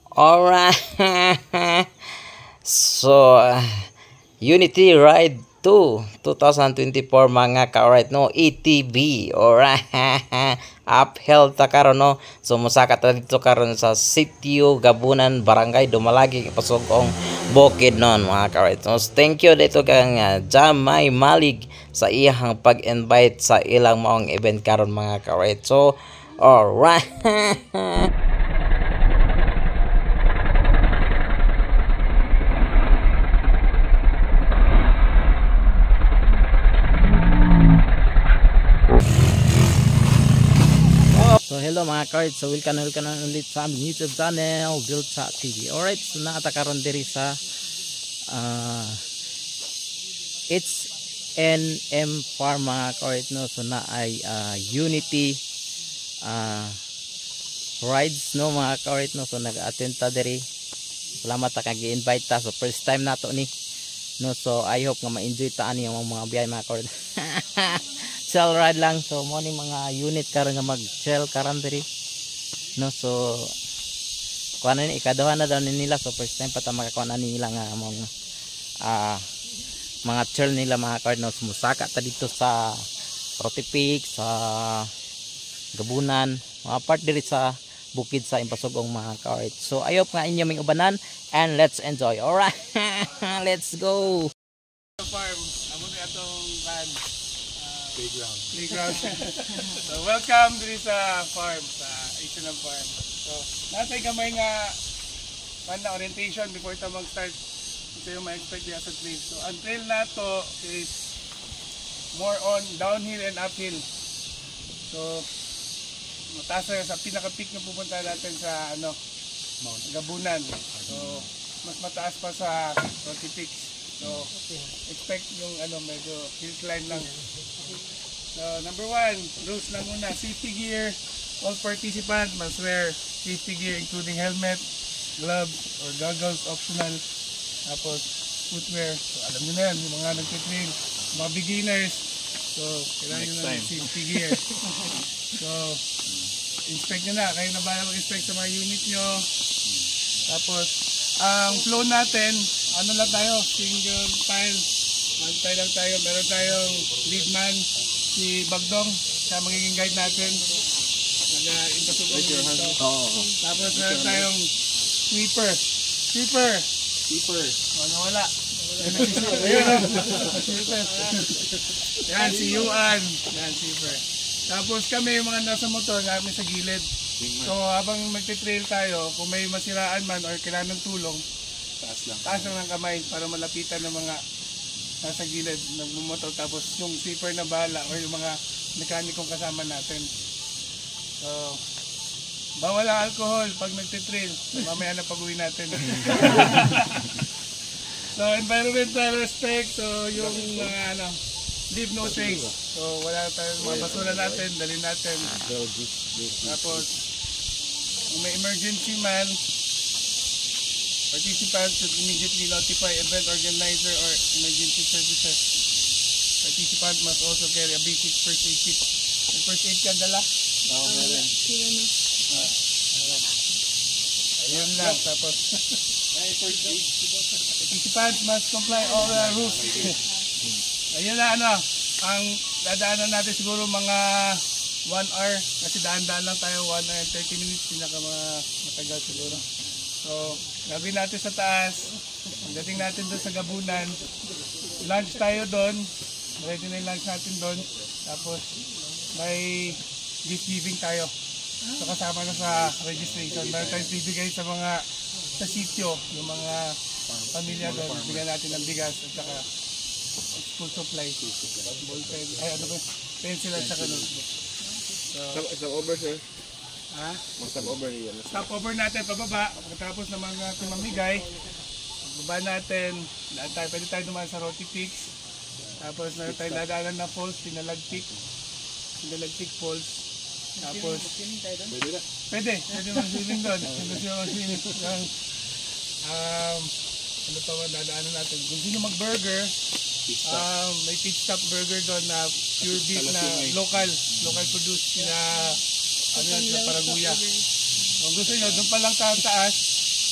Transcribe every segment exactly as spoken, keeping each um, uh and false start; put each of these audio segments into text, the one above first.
Alright. So, uh, Unity Ride two twenty twenty-four mga ka-alright no, A T V. Alright. Uphill ta karon no. So musaka ta dito karon sa Sitio Gabunan, Barangay Dumalagi, Pasugong Bukid non mga ka-alright. So thank you dito kang uh, Jamay Malig sa iyang pag-invite sa ilang maong event karon mga ka-alright. So alright. So hello mga cards, so welcome welcome na ulit sa aming YouTube channel, Dilcha T V. Alright, so nakata karon diri sa uh, H N M Farm mga cards no. So na ay uh, Unity uh, rides no mga cards no. So nag-attend ta diri. Salamat ta kag gi-invite ta. So first time nato ni no. So I hope nga ma-enjoy ta ani yung mga biyahe mga cards. Chill ride lang. So mo ni mga unit karon nga mag chill karon diri no. So kuan ni ikaduha na daw nila. So first time pa ta makakuan nila nga mga uh, mga chill nila mga card no. Sumusaka ta dito sa Rotipik, sa Gabunan, mga part diri sa bukid sa Impasugong mga card. So ayop nga inyo ming ubanan and let's enjoy. Alright. Let's go. Farm, amo ni atong van playground. Playground. So welcome diri sa farm, sa H N M Farm. So natay gamay nga pan na orientation before ta mag-start. Ito yung ma-expect diya sa trail. So ang trail nato is more on downhill and uphill. So mataas sa pinaka-peak na pupunta natin sa ano, Mount Gabunan. So mas mataas pa sa Rotipik. So expect yung ano medyo hill climb lang. So number one, rules lang muna, safety gear. All participants must wear safety gear including helmet, gloves or goggles optional. Tapos footwear. So alam niyo na yan, yung mga nagtitrail, mga beginners. So kailangan nyo na ng safety gear. So inspect nyo na, kayo na ba mag-inspect sa mga unit nyo. Tapos ang flow natin, ano lang tayo, single file, mantay lang tayo. Meron tayong lead man, si Bagdong, siya magiging guide natin. Nag-impasugong dito. Tapos meron tayong sweeper. Sweeper. Sweeper. O, nawala. Ayun, sweeper. Yan, si Yuan. Yan, sweeper. Tapos kami, yung mga nasa motor, kami sa gilid. So habang magte-trail tayo, kung may masiraan man or kailangan ng tulong, taas lang. Taas lang ng kamay para malapitan ng mga nasa gilid nagmumotor. Tapos yung sweeper na bahala or yung mga mekanikong kasama natin. So bawal ang alcohol pag nagte-trail. Mamaya na pag-uwi natin. So environmental respect. So yung mga ano, leave no trace. So wala tayong mga basura natin, dalhin natin. Tapos kung may emergency man, participants should immediately notify event organizer or emergency services. Participant must also carry a basic first aid kit. May first aid ka dala? Oo, meron. Ayun lang. Tapos participants must comply all the rules. Ayun na ano, ang dadaanan natin siguro mga one hour kasi daan-daan lang tayo, one hour and thirty minutes, pinaka mga matagal siguro. So gagawin natin sa taas, pagdating natin doon sa Gabunan, lunch tayo doon, ready na yung lunch natin doon. Tapos may gift giving tayo, so kasama na sa registration. Meron tayong bibigay sa mga sa sitio, yung mga pamilya doon, bigyan natin ng bigas at saka school supplies, ballpen, ay ano ba, pencil at saka notebook. So, stop over sir. Ha? Stop over yan. Stop over natin pababa. Pagkatapos naman natin mamigay, pagbaba natin, daan tayo, pwede tayo dumaan sa Rotipik. Tapos meron tayong dadaanan na falls, Pinalagpik. Pinalagpik falls. Tapos pwede na. Pwede, pwede mag-swimming doon. Pwede siya mag-swimming. Um, ano pa ba dadaanan natin? Kung sino mag-burger, Um, may pit stop burger doon na pure beef na local, local produced sila, ano yan, sila Paraguya. Kung gusto nyo, doon pa lang taas,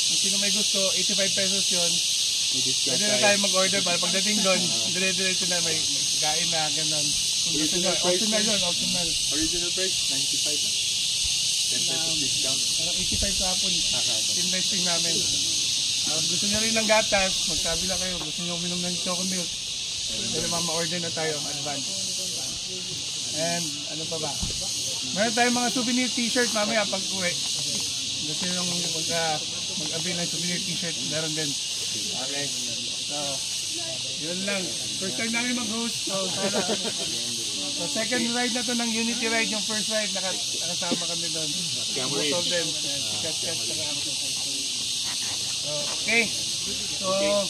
Kung sino may gusto, eighty-five pesos yun. Pwede na tayo mag-order para pagdating doon, dire-diretso na may, may kain na, ganun. Kung gusto nyo, optional yun, optional. Original price, ninety-five. ten pesos discount. Parang eighty-five kahapon. Investing namin. Uh, gusto nyo rin ng gatas, magsabi lang kayo. Gusto nyo uminom ng choco milk. Pwede ma-order na tayo, advance. And ano pa ba? Meron tayong mga souvenir t-shirt mamaya pag uwi. Gusto nyo mag, uh, mag-avail ng souvenir t-shirt, meron din. Okay. So, yun lang. First time namin mag-host. So, sana. So, second ride na to ng Unity Ride. Yung first ride, naka, nakasama kami doon. Most of them. Sikat, sikat, saka ako. So, okay. So,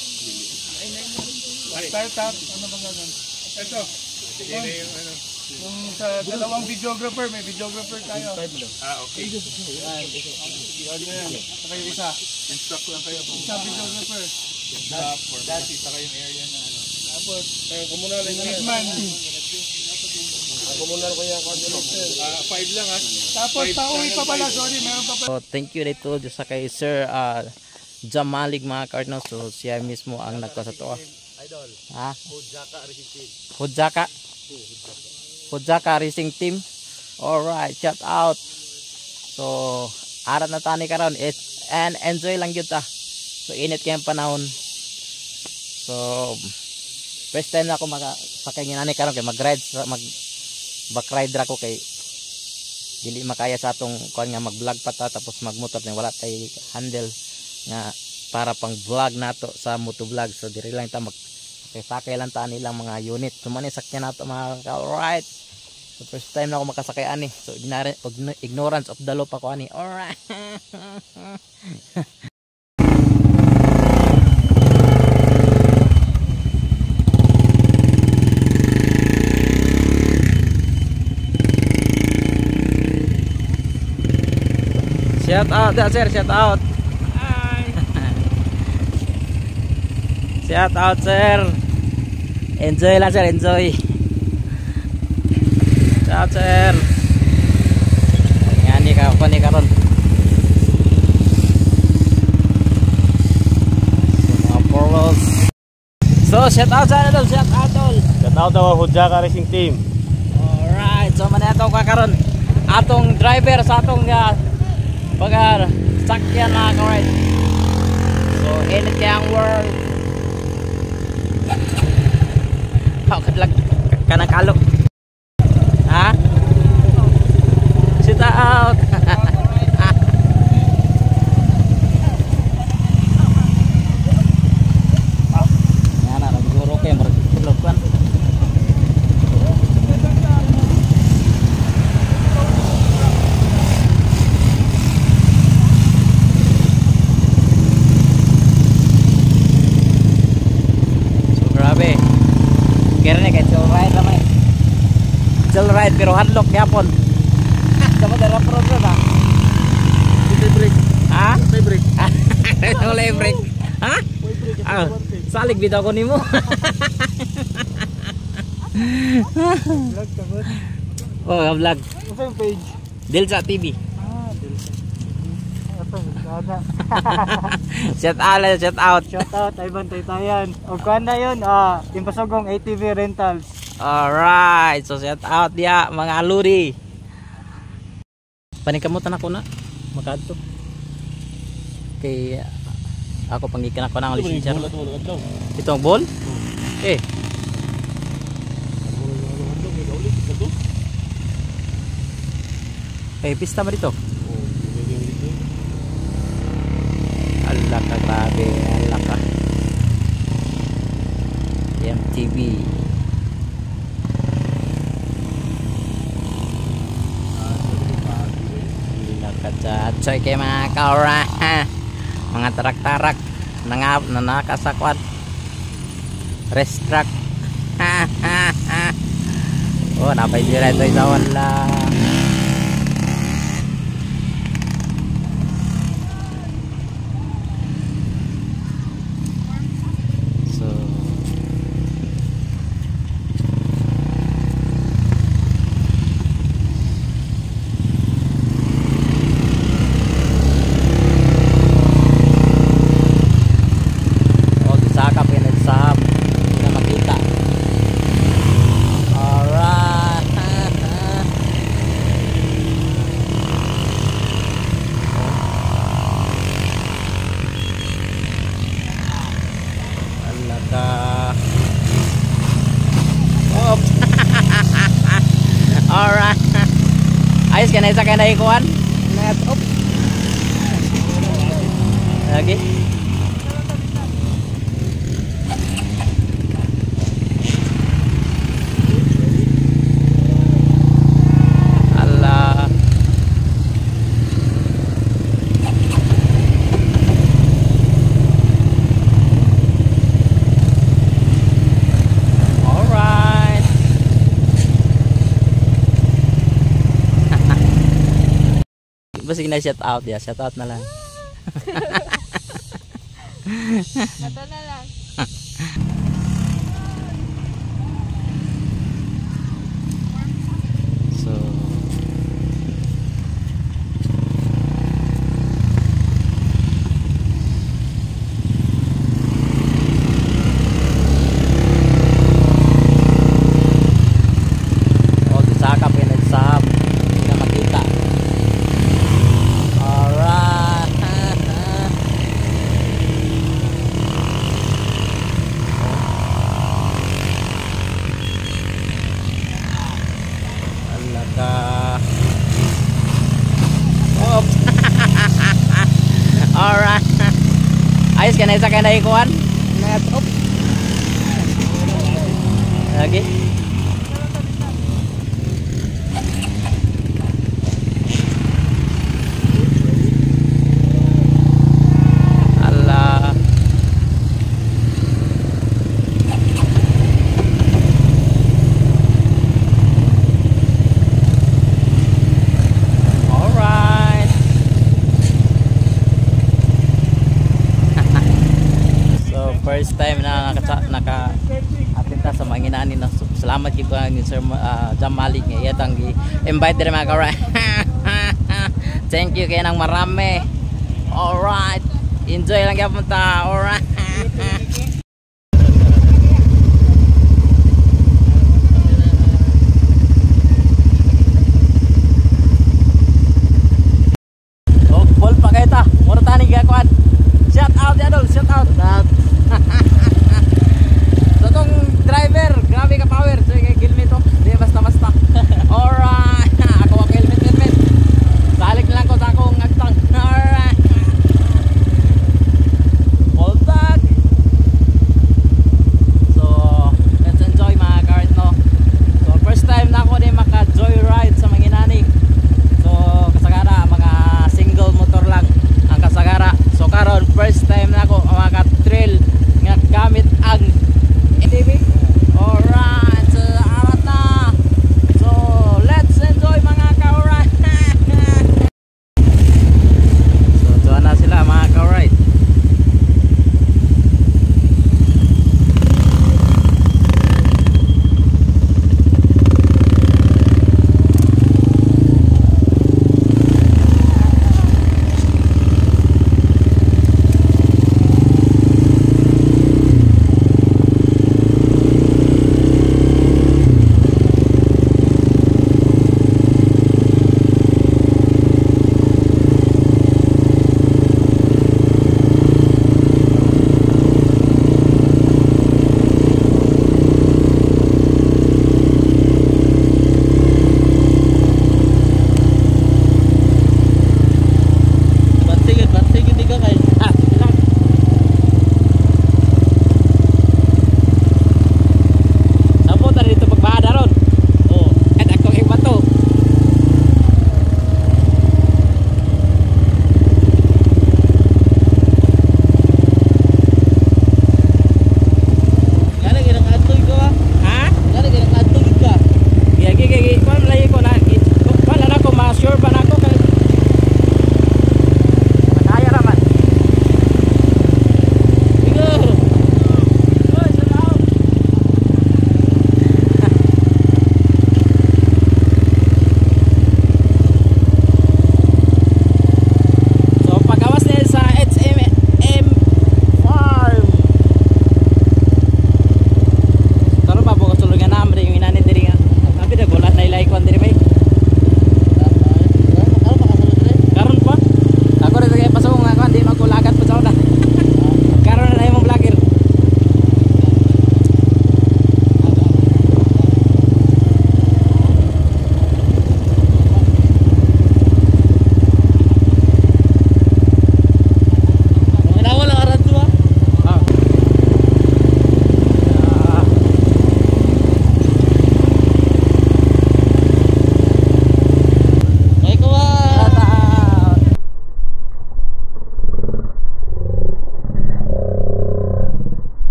start up. Ano ba gano'n? Ito. Yung, yung sa dalawang videographer, may videographer tayo. Ah, okay. Yan. Yun yan. Saka yung isa. Instruct lang kayo kung Isa videographer. dati sa kayong area na ano. Tapos, Kaya kumunal lang yan. Bigman. Kumunal ko yan. Ah, five lang ha. Tapos, pauwi pa pala. Sorry, meron pa pala. So, thank you dito sa kay Sir uh, Jamalig mga ka-art, no? So, siya mismo ang nagkasatuwa. Idol. Ha? Hujaka Racing Team. Hujaka? Hujaka Racing Team. Alright, shout out. So, arat na tani karon it and enjoy lang gyud ta. So, init kayong panahon. So, first time na ako makasakay nga nani karon kay mag-ride mag back rider ako kay dili makaya sa atong kuan nga mag-vlog pa ta tapos mag-motor na wala tay handle nga para pang vlog nato sa motovlog. So, diri lang ta mag sakay lang ta nilang mga unit. So, man sakyan nato mga alright. So, first time na ako makasakay ani. So, ignorance of the law pa ko ani. Alright. Shout out, da, sir. Shout out. Hi. Shout out, sir. Enjoy lang, sir. Enjoy. Shout out, sir. Ngani ka pa ni karon. Mga portals. So, shout out sa ano, shout out all. Shout out daw Hujaka Racing Team. Alright, so man ato ka karon. Atong driver sa atong uh, baga sakyan na correct. So, init kaya ang world. How kadlag kanang kalok. Ha? Sit out. Yan na, naguro kayo maragulog kan. Kira ni kahit chill ride naman eh. Chill ride pero handlock yapon. Sama darah problem ha. May break. Ha? May break. Wala yung break. Ha? Ah, salig bitaw ko nimo. Vlog ka ba? Oh, vlog. Ano yung page? Dilsa T V. Ah, Dilsa. Ito, gana. Shout out, shout out. Shout out, ay bantay tayan. O kuhan na yun, ah, Impasogong A T V Rentals. Alright, so shout out dia mga aluri. Paningkamutan ako na. Makadto. Kay ako pangikan ako ng lisensya. Itong ball? Eh. Eh, pista ba dito? Allah ka, grabe. Allah ka. M T V. Nakacatsoy kayo mga kaura. Mga tarak-tarak. Nangap na nakasakwat. Rest track. Oh, napay dira ito ito wala. kanay sa kanay kuan. Net up. Lagi. Allah. Alright. Basta na shout out ya, shout out na lang. Ito na lang. So oh, sakap yan nagsahap. Hindi na makita. Alright. Alaga. Oh. Alright. Ayos ka na isa ka na ikuan. Net up. Lagi. Allah. Alright. So first time na naka naka atinta sa mga inani na salamat kay ko ang Sir uh, Jam Malik nga iyang invite dire mga karay. Thank you kay nang marami. Alright. Enjoy lang gyapon ta. Alright. Oh, bol pa kay ta. Mura tani gakuan. Shout out ya dol, shout out. So tong driver, grabe ka power. So kay helmet to. Di basta basta. Alright. Ako ang helmet helmet. Salik na lang ko sa akong agtang. Alright. Hold back.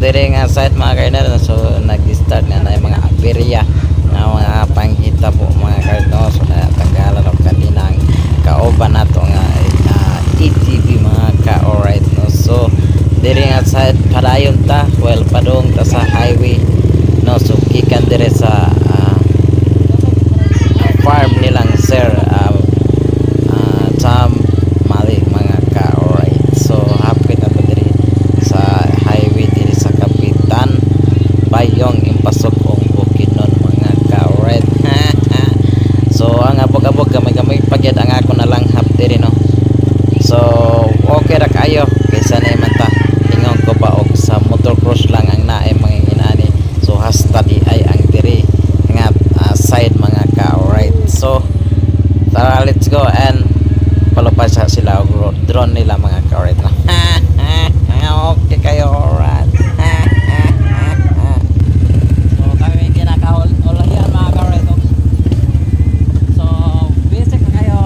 dire nga site mga kainal, so nag-start na na yung mga aberya na mga panghita po mga kainal. So natanggalan o kaninang kauban na to nga uh, A T V mga ka. Alright no, so dire nga site padayon ta, well padong ta sa highway no, so kikan dire sa uh, farm nilang sir uh, uh, Tom Mali mga ka. Alright, so hapit na dire sa highway dire sa Kapitan Bayong impasok ang Bukidnon mga ka. Alright. So ang abog-abog gamay-gamay pagyad ang ako na lang hap dire no. So okay ra kayo kaysa na man ta ingon ko ba og sa motocross lang ang naay mga inani. So hasta di ay ang dire nga uh, side mga ka. Alright, so tara, let's go and palupad sa sila og drone nila mga ka. Alright na. Okay kayo. Alright. So kami kinakahulayan mga ka. Alright, so basic na kayo.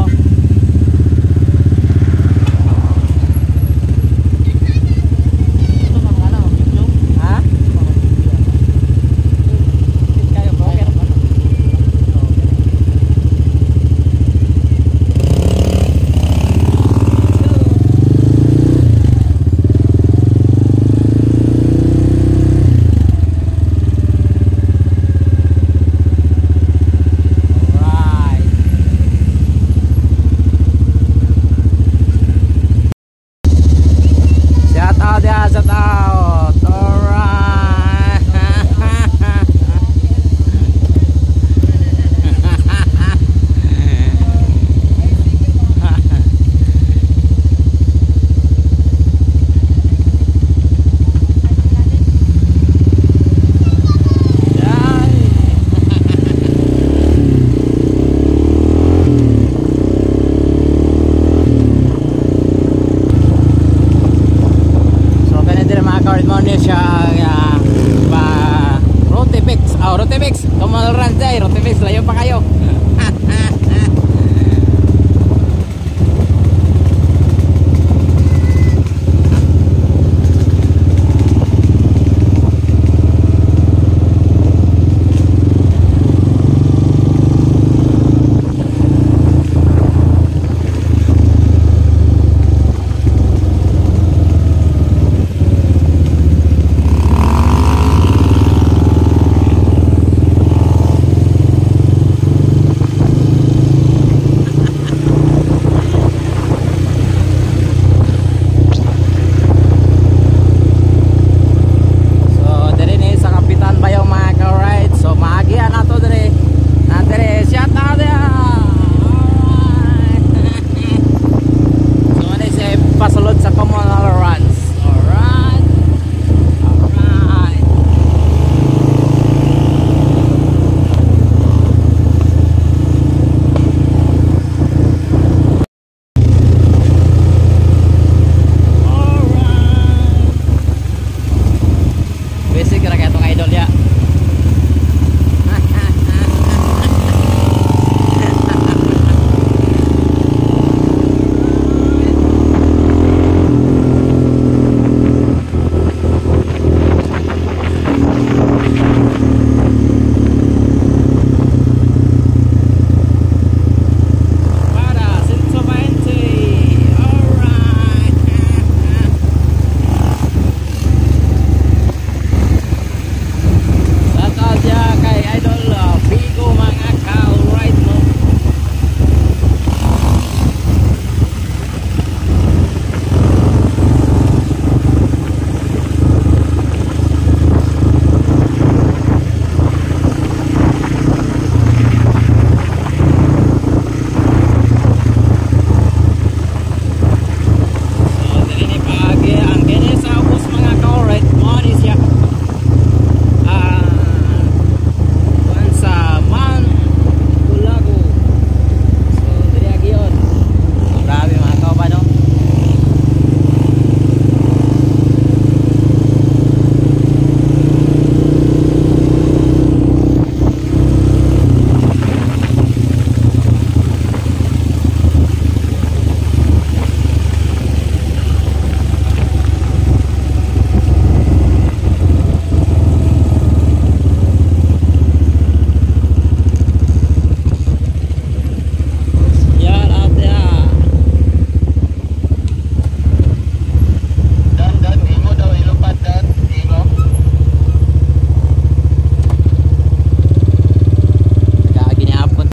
Rotemix, oh Rotemix, tumalran dyan, Rotemix, layo pa kayo.